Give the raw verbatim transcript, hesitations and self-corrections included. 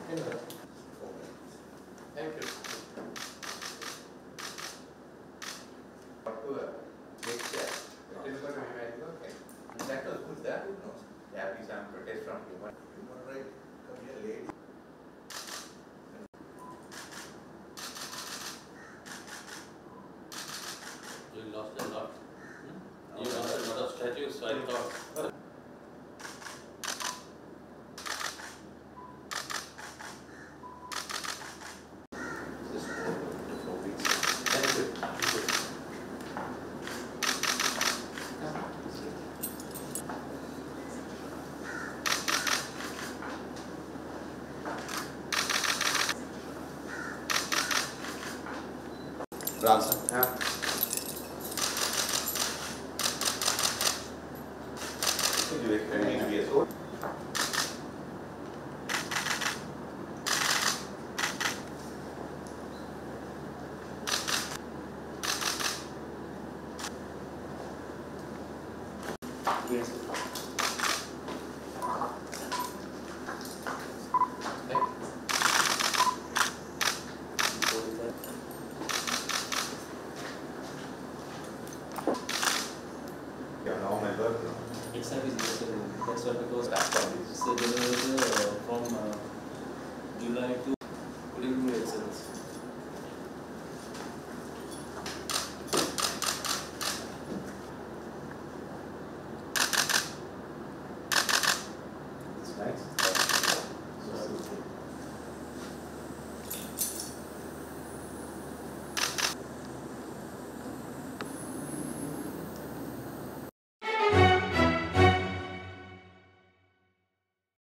Thank you. What to uh, make that? It is going to be very okay. That was good. That no. There will be some protest from human human rights. Come here, lady. You lost a lot. Hmm? You lost a lot of statues, so I thought. Ramsar. Yeah. So you expect me to be a sword? Yes. Exactly, that's what because so there was uh, from uh, July to putting excellence.